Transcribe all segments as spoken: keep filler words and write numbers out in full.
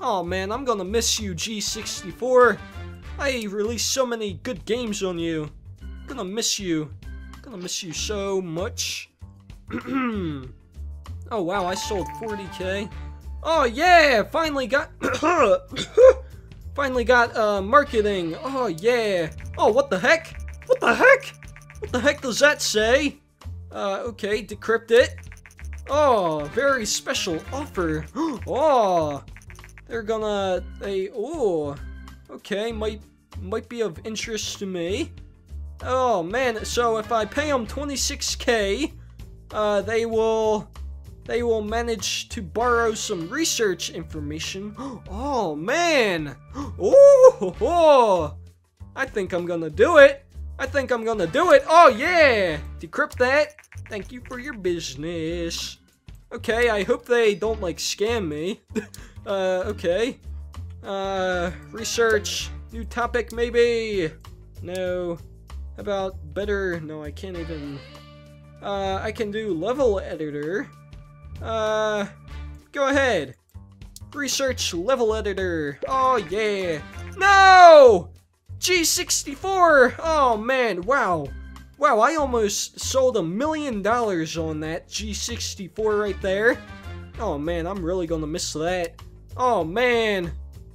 Oh man, I'm gonna miss you, G sixty-four. I released so many good games on you. I'm gonna miss you. I'm gonna miss you so much. Oh wow, I sold forty K. Oh yeah, finally got finally got uh marketing. Oh yeah. Oh, what the heck? What the heck? What the heck does that say? Uh okay, decrypt it. Oh, very special offer. Oh, they're gonna they oh okay, might might be of interest to me. Oh man, so if I pay them twenty-six K, uh they will They will manage to borrow some research information. Oh, man. Oh, oh, I think I'm gonna do it. I think I'm gonna do it. Oh, yeah. Decrypt that. Thank you for your business. Okay, I hope they don't, like, scam me. uh, okay. Uh, research. New topic, maybe. No. How about better? No, I can't even. Uh, I can do level editor. Uh, go ahead. Research level editor. Oh, yeah. No! G sixty-four! Oh, man. Wow. Wow, I almost sold a million dollars on that G sixty-four right there. Oh, man, I'm really gonna miss that. Oh, man.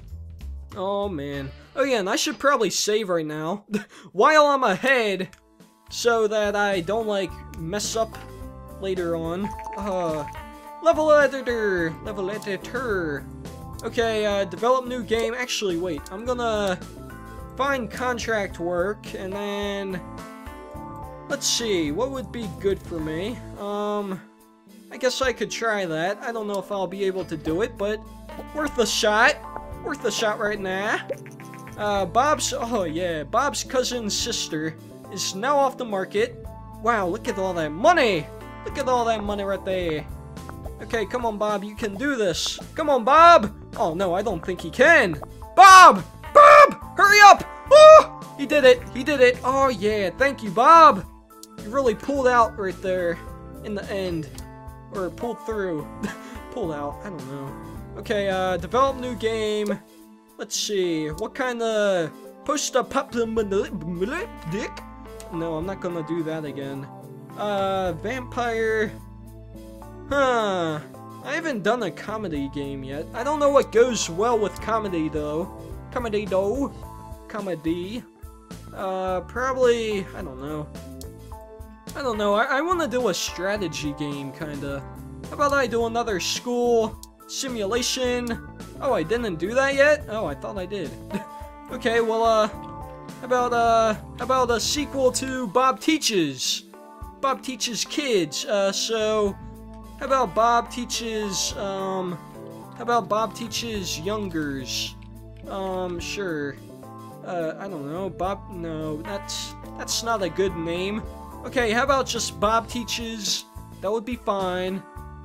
Oh, man. Oh, yeah, and I should probably save right now while I'm ahead so that I don't, like, mess up later on. Uh... Level editor! Level editor! Okay, uh, develop new game. Actually, wait. I'm gonna find contract work, and then... Let's see. What would be good for me? Um... I guess I could try that. I don't know if I'll be able to do it, but... Worth a shot! Worth a shot right now. Uh, Bob's... Oh, yeah. Bob's cousin's sister is now off the market. Wow, look at all that money! Look at all that money right there. Okay, come on, Bob. You can do this. Come on, Bob. Oh, no, I don't think he can. Bob! Bob! Hurry up! Oh! He did it. He did it. Oh, yeah. Thank you, Bob. You really pulled out right there in the end. Or pulled through. Pulled out. I don't know. Okay, uh, develop new game. Let's see. What kind of post-apocalyptic? No, I'm not gonna do that again. Uh, vampire... Huh. I haven't done a comedy game yet. I don't know what goes well with comedy, though. Comedy, though. Comedy. Uh, probably... I don't know. I don't know. I, I want to do a strategy game, kinda. How about I do another school simulation? Oh, I didn't do that yet? Oh, I thought I did. Okay, well, uh... How about, uh... How about a sequel to Bob Teaches? Bob Teaches Kids. Uh, so... How about Bob Teaches, um, how about Bob Teaches Youngers? Um, sure. Uh, I don't know. Bob, no, that's, that's not a good name. Okay, how about just Bob Teaches? That would be fine.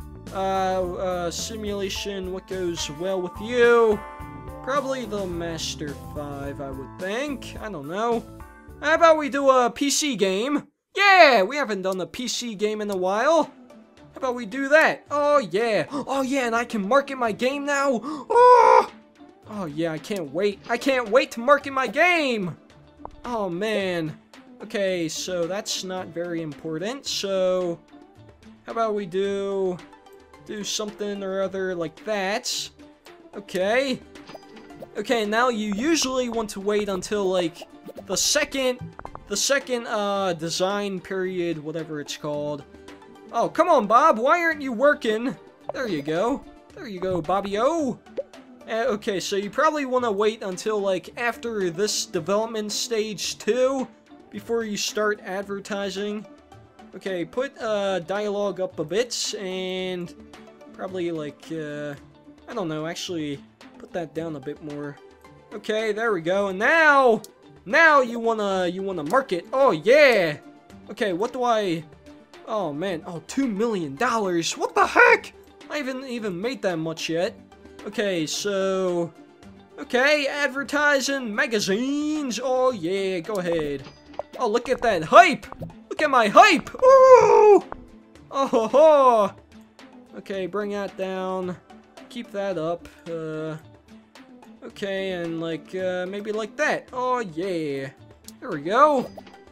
Uh, uh, simulation, what goes well with you? Probably the Master five, I would think. I don't know. How about we do a P C game? Yeah, we haven't done a P C game in a while. How about we do that? Oh, yeah. Oh, yeah, and I can market my game now. Oh, oh yeah, I can't wait. I can't wait to market my game. Oh, man. Okay, so that's not very important. So, how about we do, do something or other like that? Okay. Okay, now you usually want to wait until, like, the second, the second, uh, design period, whatever it's called. Oh, come on, Bob. Why aren't you working? There you go. There you go, Bobby-o. Uh, okay, so you probably want to wait until, like, after this development stage two before you start advertising. Okay, put uh, dialogue up a bit, and probably, like, uh, I don't know, actually put that down a bit more. Okay, there we go. And now, now you wanna, you wanna market. Oh, yeah. Okay, what do I... Oh, man. Oh, two million dollars. What the heck? I haven't even made that much yet. Okay, so... Okay, advertising, magazines. Oh, yeah, go ahead. Oh, look at that hype. Look at my hype. Ooh! Oh, ho, ho. Okay, bring that down. Keep that up. Uh, Okay, and like, uh, maybe like that. Oh, yeah. There we go.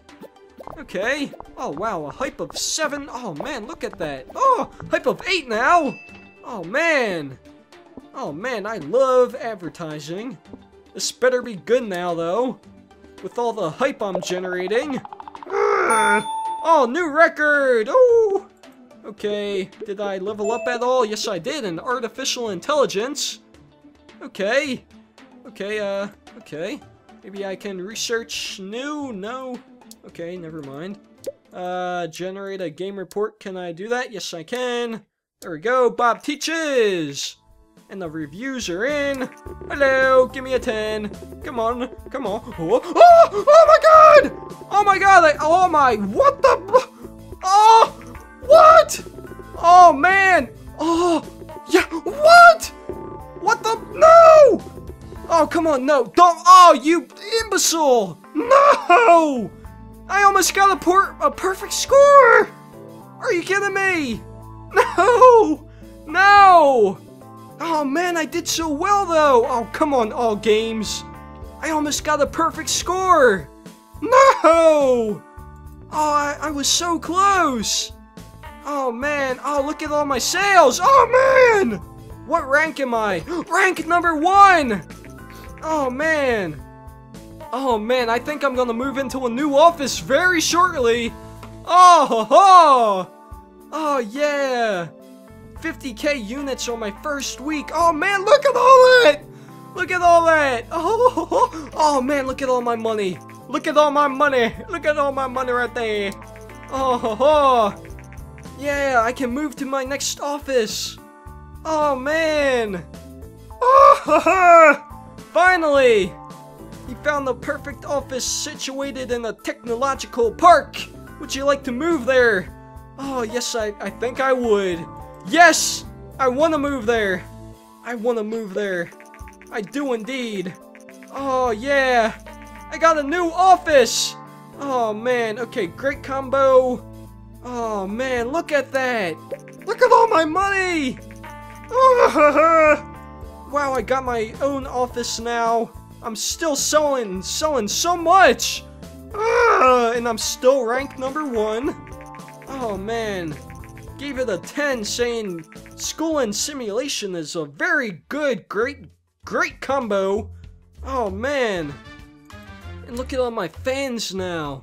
Okay. Oh, wow, a hype of seven. Oh, man, look at that. Oh, hype of eight now. Oh, man. Oh, man, I love advertising. This better be good now, though. With all the hype I'm generating. Ugh. Oh, new record. Oh. Okay, did I level up at all? Yes, I did, in artificial intelligence. Okay. Okay, uh, okay. Maybe I can research new? No. Okay, never mind. Uh, generate a game report. Can I do that? Yes, I can. There we go. Bob teaches. And the reviews are in. Hello, give me a ten. Come on, come on. Oh, oh, oh my god! Oh my god, I, oh my, what the? Oh, what? Oh man. Oh, yeah, what? What the, no! Oh, come on, no, don't, oh, you imbecile! No! I almost got a, por a perfect score! Are you kidding me? No! No! Oh man, I did so well though! Oh, come on, all games. I almost got a perfect score! No! Oh, I, I was so close! Oh man, oh look at all my sales! Oh man! What rank am I? Rank number one! Oh man! Oh man, I think I'm gonna move into a new office very shortly! Oh ho ho! Oh yeah! fifty K units on my first week. Oh man, look at all that! Look at all that! Oh, oh, oh man, look at all my money! Look at all my money! Look at all my money right there! Oh, ho, ho. Yeah, I can move to my next office! Oh man! Oh, ha, ha. Finally! He found the perfect office situated in a technological park! Would you like to move there? Oh, yes, I, I think I would. Yes! I want to move there! I want to move there. I do indeed. Oh, yeah! I got a new office! Oh, man. Okay, great combo. Oh, man, look at that! Look at all my money! Oh, wow, I got my own office now. I'm still selling, selling so much! Ah, and I'm still ranked number one. Oh, man. Gave it a ten, saying school and simulation is a very good, great, great combo. Oh man. And look at all my fans now.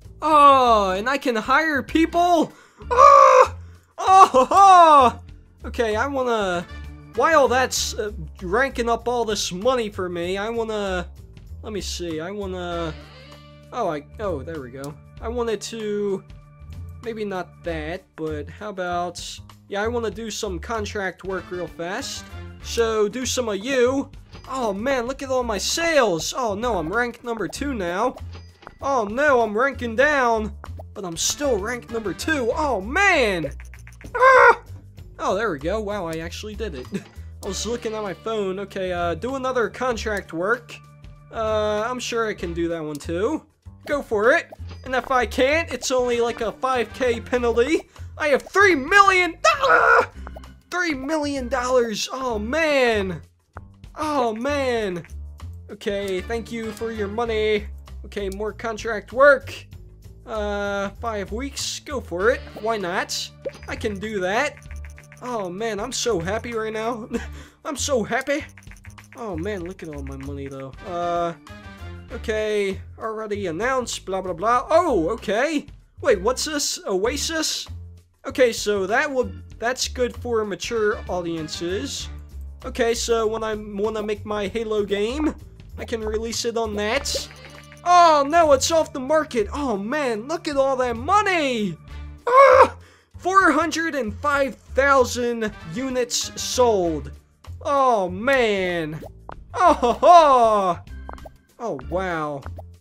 Oh, and I can hire people. Oh, oh, oh. Okay, I wanna, while that's uh, ranking up all this money for me, I wanna, let me see, I wanna, oh, I, oh, there we go. I wanted to, maybe not that, but how about, yeah, I want to do some contract work real fast. So, do some of you. Oh man, look at all my sales. Oh no, I'm ranked number two now. Oh no, I'm ranking down, but I'm still ranked number two. Oh man! Ah! Oh, there we go. Wow, I actually did it. I was looking at my phone. Okay, uh, do another contract work. Uh, I'm sure I can do that one too. Go for it. And if I can't, it's only like a five K penalty. I have three million dollars! three million dollars! Oh, man! Oh, man! Okay, thank you for your money. Okay, more contract work. Uh, five weeks. Go for it. Why not? I can do that. Oh, man, I'm so happy right now. I'm so happy. Oh, man, look at all my money, though. Uh... Okay, already announced, blah, blah, blah. Oh, okay. Wait, what's this? Oasis? Okay, so that would, that's good for mature audiences. Okay, so when I want to make my Halo game, I can release it on that. Oh, no, it's off the market. Oh, man, look at all that money. Ah, four hundred five thousand units sold. Oh, man. Oh, ho, ho. Oh, wow.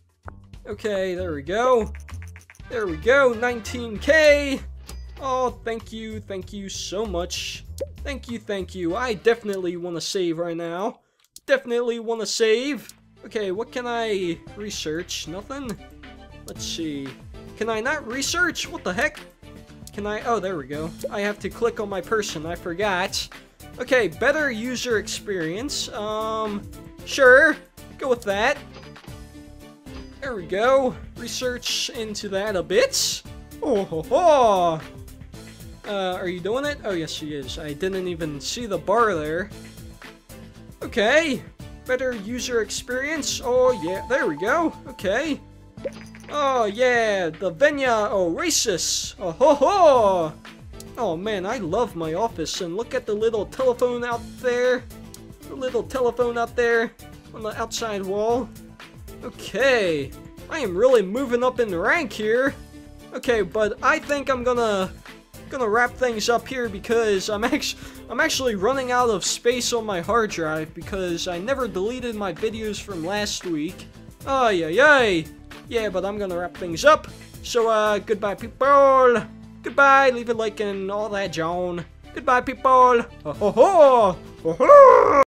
Okay, there we go. There we go, nineteen K. Oh, thank you, thank you so much. Thank you, thank you. I definitely want to save right now. Definitely want to save. Okay, what can I research? Nothing? Let's see. Can I not research? What the heck? Can I? Oh, there we go. I have to click on my person. I forgot. Okay, better user experience. Um... Sure, go with that. There we go. Research into that a bit. Oh ho ho! Uh, are you doing it? Oh yes, she is. I didn't even see the bar there. Okay. Better user experience. Oh yeah, there we go. Okay. Oh yeah, the Venya Oasis. Oh ho ho! Oh man, I love my office, and look at the little telephone out there. The little telephone out there on the outside wall. Okay, I am really moving up in the rank here. Okay, but I think I'm gonna gonna wrap things up here because I'm actually I'm actually running out of space on my hard drive because I never deleted my videos from last week. Oh yeah, yeah, yeah. But I'm gonna wrap things up. So uh, goodbye, people. Goodbye. Leave a like and all that, John. Goodbye, people. Ho ho ho. Ho ho.